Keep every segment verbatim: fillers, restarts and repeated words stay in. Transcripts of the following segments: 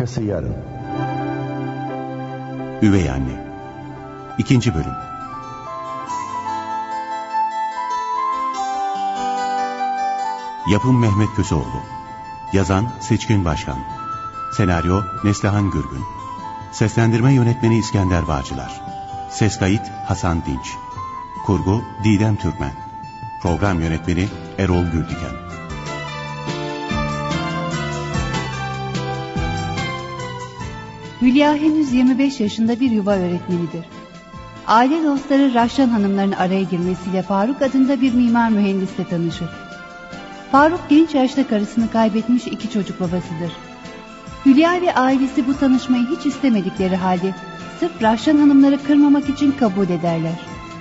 Arkası yarın. Üvey Anne İkinci Bölüm. Yapım Mehmet Köseoğlu. Yazan Seçkin Başkan. Senaryo Neslihan Gürgün. Seslendirme Yönetmeni İskender Bağcılar. Ses kayıt Hasan Dinç. Kurgu Didem Türkmen. Program Yönetmeni Erol Güldiken. Hülya henüz yirmi beş yaşında bir yuva öğretmenidir. Aile dostları Rahşan hanımların araya girmesiyle Faruk adında bir mimar mühendisle tanışır. Faruk genç yaşta karısını kaybetmiş iki çocuk babasıdır. Hülya ve ailesi bu tanışmayı hiç istemedikleri halde sırf Rahşan hanımları kırmamak için kabul ederler.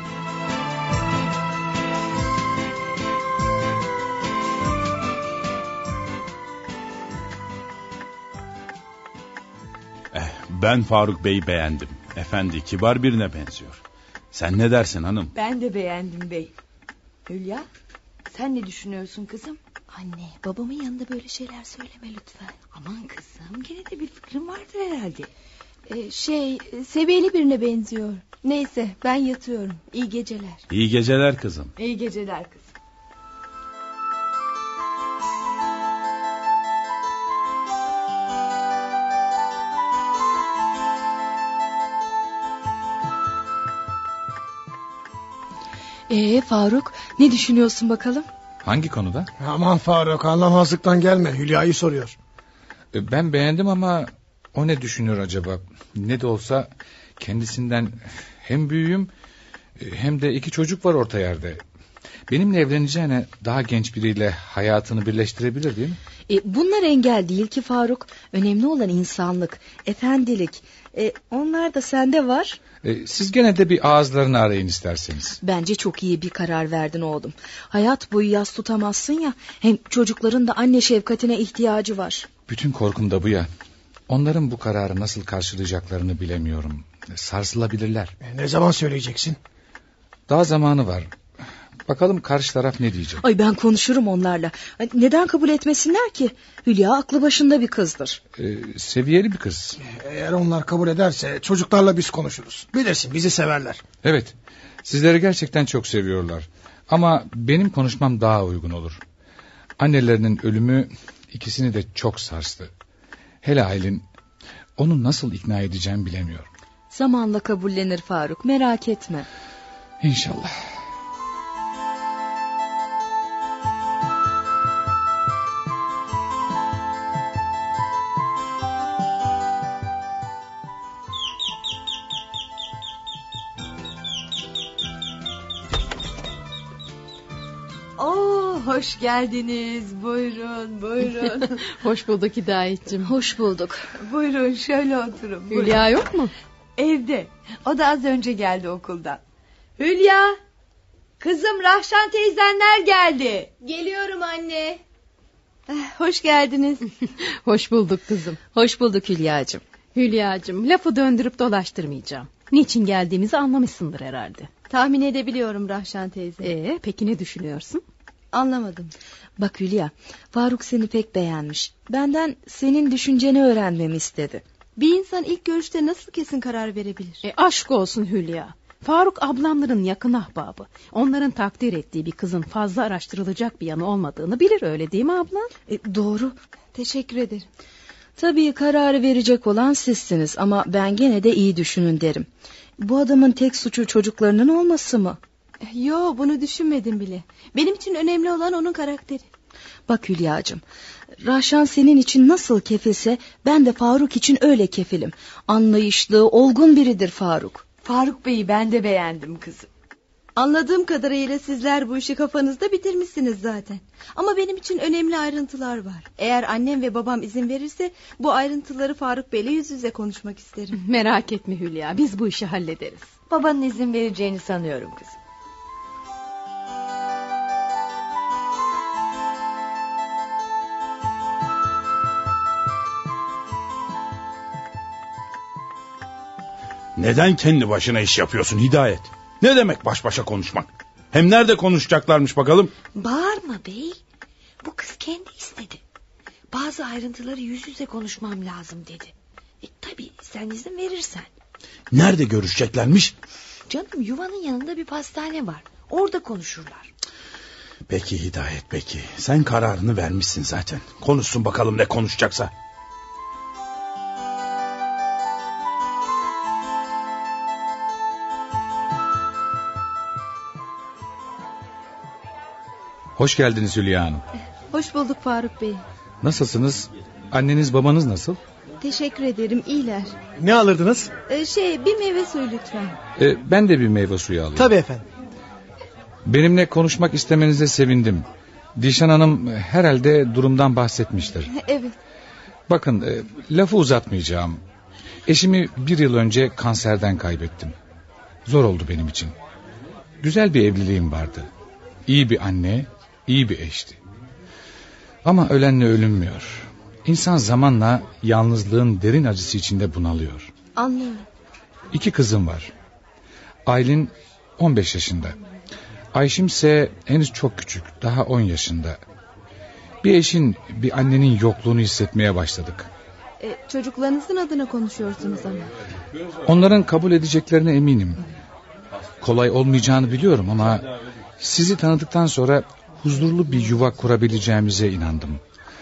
Ben Faruk Bey'i beğendim. Efendi, kibar birine benziyor. Sen ne dersin hanım? Ben de beğendim bey. Hülya, sen ne düşünüyorsun kızım? Anne, babamın yanında böyle şeyler söyleme lütfen. Aman kızım, gene de bir fikrin vardır herhalde. Ee, şey, seviyeli birine benziyor. Neyse, ben yatıyorum. İyi geceler. İyi geceler kızım. İyi geceler kızım. Ee Faruk, ne düşünüyorsun bakalım? Hangi konuda? Aman Faruk, anlamazlıktan gelme, Hülya'yı soruyor. Ben beğendim ama o ne düşünüyor acaba? Ne de olsa kendisinden hem büyüğüm hem de iki çocuk var orta yerde. Benimle evleneceğine daha genç biriyle hayatını birleştirebilir değil mi? E, bunlar engel değil ki Faruk. Önemli olan insanlık, efendilik. E, onlar da sende var. E, siz gene de bir ağızlarını arayın isterseniz. Bence çok iyi bir karar verdin oğlum. Hayat boyu yas tutamazsın ya. Hem çocukların da anne şefkatine ihtiyacı var. Bütün korkum da bu ya. Onların bu kararı nasıl karşılayacaklarını bilemiyorum. Sarsılabilirler. E, ne zaman söyleyeceksin? Daha zamanı var. Bakalım karşı taraf ne diyecek? Ay ben konuşurum onlarla. Neden kabul etmesinler ki? Hülya aklı başında bir kızdır. Ee, seviyeli bir kız. Eğer onlar kabul ederse çocuklarla biz konuşuruz. Bilirsin, bizi severler. Evet, sizleri gerçekten çok seviyorlar. Ama benim konuşmam daha uygun olur. Annelerinin ölümü ikisini de çok sarstı. Hele Aylin, onu nasıl ikna edeceğim bilemiyorum. Zamanla kabullenir Faruk, merak etme. İnşallah. Hoş geldiniz. Buyurun, buyurun. Hoş bulduk Hidayetciğim. Hoş bulduk. Buyurun, şöyle oturun. Buyurun. Hülya yok mu? Evde. O da az önce geldi okuldan. Hülya! Kızım, Rahşan teyzenler geldi. Geliyorum anne. Hoş geldiniz. Hoş bulduk kızım. Hoş bulduk Hülyacığım. Hülyacığım, lafı döndürüp dolaştırmayacağım. Niçin geldiğimizi anlamışsındır herhalde. Tahmin edebiliyorum Rahşan teyze. Ee, peki ne düşünüyorsun? Anlamadım. Bak Hülya, Faruk seni pek beğenmiş. Benden senin düşünceni öğrenmemi istedi. Bir insan ilk görüşte nasıl kesin karar verebilir? E, aşk olsun Hülya. Faruk ablamların yakın ahbabı. Onların takdir ettiği bir kızın fazla araştırılacak bir yanı olmadığını bilir, öyle değil mi abla? E, doğru. Teşekkür ederim. Tabii kararı verecek olan sizsiniz ama ben gene de iyi düşünün derim. Bu adamın tek suçu çocuklarının olması mı? Yo, bunu düşünmedim bile. Benim için önemli olan onun karakteri. Bak Hülyacığım, Rahşan senin için nasıl kefilse ben de Faruk için öyle kefilim. Anlayışlı, olgun biridir Faruk. Faruk Bey'i ben de beğendim kızım. Anladığım kadarıyla sizler bu işi kafanızda bitirmişsiniz zaten. Ama benim için önemli ayrıntılar var. Eğer annem ve babam izin verirse bu ayrıntıları Faruk Bey'le yüz yüze konuşmak isterim. Merak etme Hülya, biz bu işi hallederiz. Babanın izin vereceğini sanıyorum kızım. Neden kendi başına iş yapıyorsun Hidayet? Ne demek baş başa konuşmak? Hem nerede konuşacaklarmış bakalım? Bağırma bey. Bu kız kendi istedi. Bazı ayrıntıları yüz yüze konuşmam lazım dedi. E, tabii sen izin verirsen. Nerede görüşeceklermiş? Canım, yuvanın yanında bir pastane var. Orada konuşurlar. Peki Hidayet, peki. Sen kararını vermişsin zaten. Konuşsun bakalım ne konuşacaksa. Hoş geldiniz Hülya Hanım. Hoş bulduk Faruk Bey. Nasılsınız? Anneniz babanız nasıl? Teşekkür ederim, iyiler. Ne alırdınız? Ee, şey bir meyve suyu lütfen. Ee, ben de bir meyve suyu alayım. Tabii efendim. Benimle konuşmak istemenize sevindim. Dişan Hanım herhalde durumdan bahsetmiştir. Evet. Bakın, e, lafı uzatmayacağım. Eşimi bir yıl önce kanserden kaybettim. Zor oldu benim için. Güzel bir evliliğim vardı. İyi bir anne, iyi bir eşti. Ama ölenle ölünmüyor. İnsan zamanla yalnızlığın derin acısı içinde bunalıyor. Anlıyorum. İki kızım var. Aylin on beş yaşında. Ayşim ise henüz çok küçük, daha on yaşında. Bir eşin, bir annenin yokluğunu hissetmeye başladık. E, çocuklarınızın adına konuşuyorsunuz ama. Onların kabul edeceklerine eminim. Kolay olmayacağını biliyorum ama sizi tanıdıktan sonra huzurlu bir yuva kurabileceğimize inandım.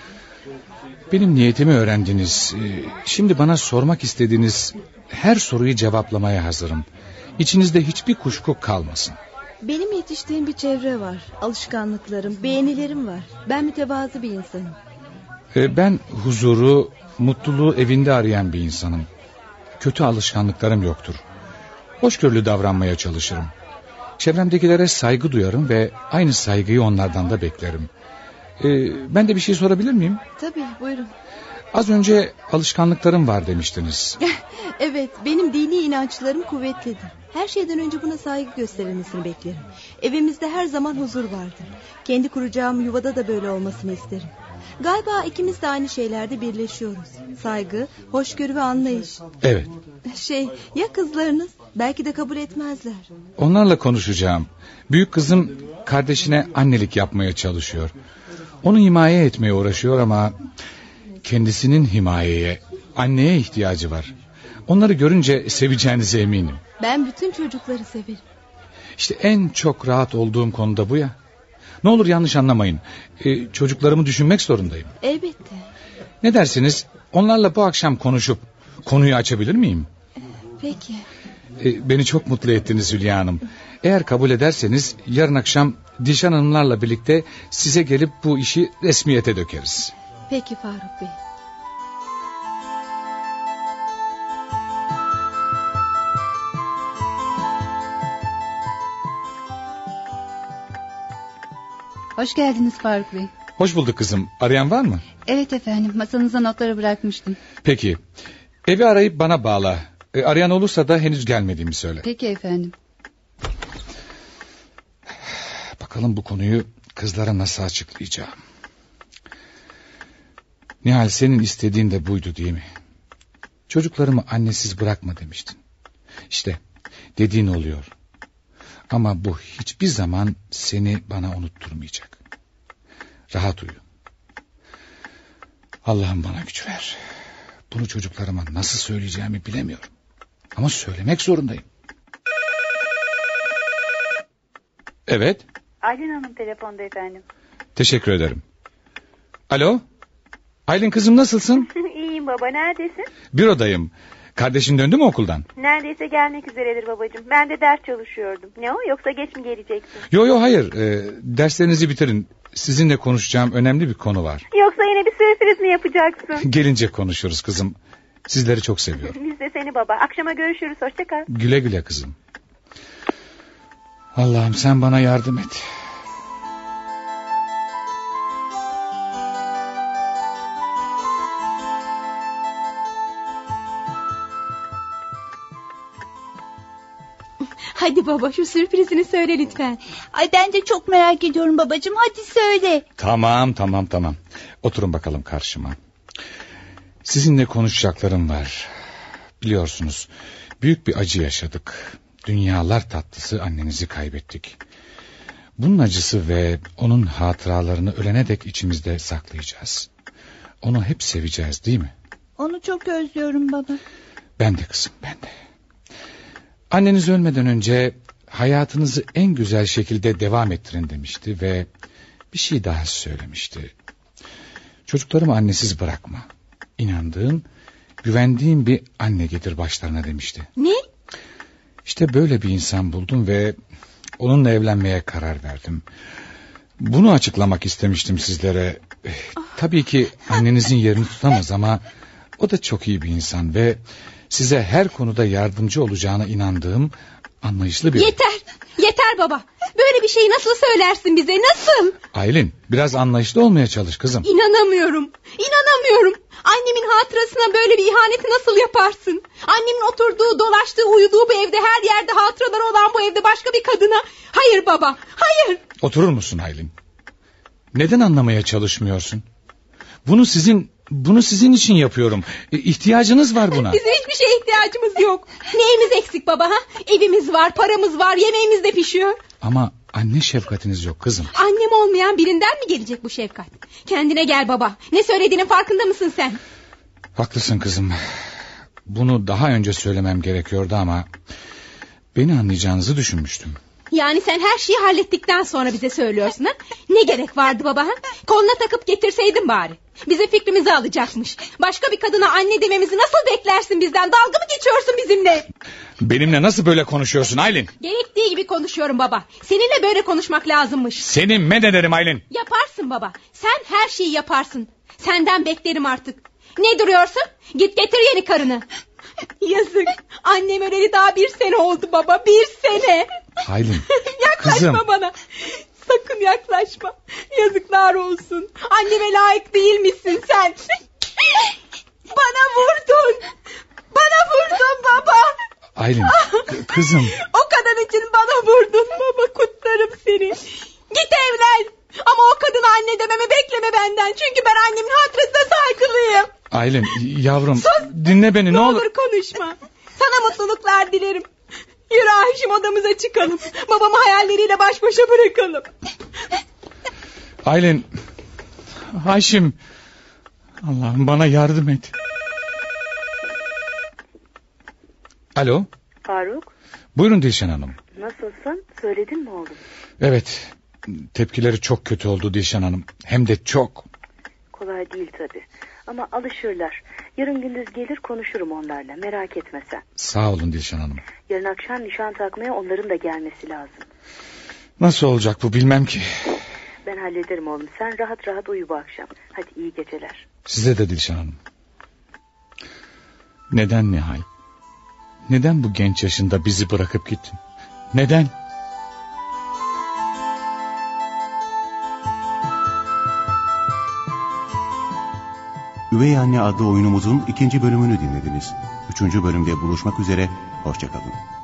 Benim niyetimi öğrendiniz. Şimdi bana sormak istediğiniz her soruyu cevaplamaya hazırım. İçinizde hiçbir kuşku kalmasın. Benim yetiştiğim bir çevre var. Alışkanlıklarım, beğenilerim var. Ben mütevazı bir insanım. Ben huzuru, mutluluğu evinde arayan bir insanım. Kötü alışkanlıklarım yoktur. Hoşgörülü davranmaya çalışırım. Çevremdekilere saygı duyarım ve aynı saygıyı onlardan da beklerim. Ee, ben de bir şey sorabilir miyim? Tabii, buyurun. Az önce alışkanlıklarım var demiştiniz. Evet, benim dini inançlarım kuvvetlidir. Her şeyden önce buna saygı gösterilmesini beklerim. Evimizde her zaman huzur vardır. Kendi kuracağım yuvada da böyle olmasını isterim. Galiba ikimiz de aynı şeylerde birleşiyoruz. Saygı, hoşgörü ve anlayış. Evet. Şey, ya kızlarınız? Belki de kabul etmezler. Onlarla konuşacağım. Büyük kızım kardeşine annelik yapmaya çalışıyor. Onu himaye etmeye uğraşıyor ama kendisinin himayeye, anneye ihtiyacı var. Onları görünce seveceğinize eminim. Ben bütün çocukları severim. İşte en çok rahat olduğum konu da bu ya. Ne olur yanlış anlamayın. Ee, çocuklarımı düşünmek zorundayım. Elbette. Ne dersiniz? Onlarla bu akşam konuşup konuyu açabilir miyim? Peki. Ee, beni çok mutlu ettiniz Hülya Hanım. Eğer kabul ederseniz yarın akşam Dişan Hanımlarla birlikte size gelip bu işi resmiyete dökeriz. Peki Faruk Bey. Hoş geldiniz Faruk Bey. Hoş bulduk kızım. Arayan var mı? Evet efendim, masanıza notları bırakmıştım. Peki. Evi arayıp bana bağla. E, arayan olursa da henüz gelmediğimi söyle. Peki efendim. Bakalım bu konuyu kızlara nasıl açıklayacağım. Nihal, senin istediğin de buydu değil mi? Çocuklarımı annesiz bırakma demiştin. İşte dediğin oluyor. Ama bu hiçbir zaman seni bana unutturmayacak. Rahat uyu. Allah'ım bana güç ver. Bunu çocuklarıma nasıl söyleyeceğimi bilemiyorum. Ama söylemek zorundayım. Evet. Aylin Hanım telefonda efendim. Teşekkür ederim. Alo. Aylin kızım, nasılsın? İyiyim baba, neredesin? Bürodayım. Kardeşin döndü mü okuldan? Neredeyse gelmek üzeredir babacığım. Ben de ders çalışıyordum. Ne o, yoksa geç mi geleceksin? Yo yo hayır. Ee, derslerinizi bitirin. Sizinle konuşacağım önemli bir konu var. Yoksa yine bir sürpriz mi yapacaksın? Gelince konuşuruz kızım. Sizleri çok seviyorum. Biz de seni baba. Akşama görüşürüz. Hoşça kal. Güle güle kızım. Allah'ım sen bana yardım et. Hadi baba, şu sürprizini söyle lütfen. Ay ben de çok merak ediyorum babacığım, hadi söyle. Tamam tamam tamam. Oturun bakalım karşıma. Sizinle konuşacaklarım var. Biliyorsunuz büyük bir acı yaşadık. Dünyalar tatlısı annenizi kaybettik. Bunun acısı ve onun hatıralarını ölene dek içimizde saklayacağız. onu hep seveceğiz değil mi? Onu çok özlüyorum baba. Ben de kızım, ben de. Anneniz ölmeden önce hayatınızı en güzel şekilde devam ettirin demişti ve bir şey daha söylemişti. Çocuklarımı annesiz bırakma. İnandığın, güvendiğin bir anne getir başlarına demişti. Ne? İşte böyle bir insan buldum ve onunla evlenmeye karar verdim. Bunu açıklamak istemiştim sizlere. Tabii ki annenizin yerini tutamaz ama o da çok iyi bir insan ve size her konuda yardımcı olacağına inandığım anlayışlı bir... Yeter, yeter baba. Böyle bir şeyi nasıl söylersin bize, nasıl? Aylin, biraz anlayışlı olmaya çalış kızım. İnanamıyorum, inanamıyorum. Annemin hatırasına böyle bir ihaneti nasıl yaparsın? Annemin oturduğu, dolaştığı, uyuduğu bu evde, her yerde hatıraları olan bu evde başka bir kadına... Hayır baba, hayır. Oturur musun Aylin? Neden anlamaya çalışmıyorsun? Bunu sizin... Bunu sizin için yapıyorum. E, ihtiyacınız var buna. Bizim hiçbir şeye ihtiyacımız yok. Neyimiz eksik baba ha? Evimiz var, paramız var, yemeğimiz de pişiyor. Ama anne şefkatiniz yok kızım. Annem olmayan birinden mi gelecek bu şefkat? Kendine gel baba. Ne söylediğinin farkında mısın sen? Haklısın kızım. Bunu daha önce söylemem gerekiyordu ama... beni anlayacağınızı düşünmüştüm. Yani sen her şeyi hallettikten sonra bize söylüyorsun ha? Ne gerek vardı baba ha? Koluna takıp getirseydin bari. Bize fikrimizi alacakmış. Başka bir kadına anne dememizi nasıl beklersin bizden? Dalga mı geçiyorsun bizimle? Benimle nasıl böyle konuşuyorsun Aylin? Gerektiği gibi konuşuyorum baba. Seninle böyle konuşmak lazımmış. Seni men ederim Aylin. Yaparsın baba. Sen her şeyi yaparsın. Senden beklerim artık. Ne duruyorsun? Git getir yeni karını. Yazık. Annem öleli daha bir sene oldu baba. Bir sene. Aylin. Yaklaşma kızım. bana. Sakın yaklaşma. Yazıklar olsun. Anneme layık değil misin sen? Bana vurdun. Bana vurdun baba. Aylin k- kızım. O kadın için bana vurdun baba. Kutlarım seni. Git evlen. Ama o kadına anne dememi bekleme benden. Çünkü ben annemin hatırasına saygılıyım. Aylin yavrum Sus. dinle beni ne, ne olur. Ne olur konuşma. Sana mutluluklar dilerim. Yürü Ayşim, odamıza çıkalım. Babamı hayalleriyle baş başa bırakalım. Aylin. Ayşim. Allah'ım bana yardım et. Alo. Faruk. Buyurun Dilşen Hanım. Nasılsın? Söyledin mi oğlum? Evet. Tepkileri çok kötü oldu Dilşen Hanım. Hem de çok. Kolay değil tabii. Ama alışırlar. Yarın gündüz gelir konuşurum onlarla. Merak etme sen. Sağ olun Dilşen Hanım. Yarın akşam nişan takmaya onların da gelmesi lazım. Nasıl olacak bu bilmem ki. Ben hallederim oğlum. Sen rahat rahat uyu bu akşam. Hadi iyi geceler. Size de Dilşen Hanım. Neden Nihal? Neden bu genç yaşında bizi bırakıp gittin? Neden? Üvey Anne adlı oyunumuzun ikinci bölümünü dinlediniz. Üçüncü bölümde buluşmak üzere, hoşça kalın.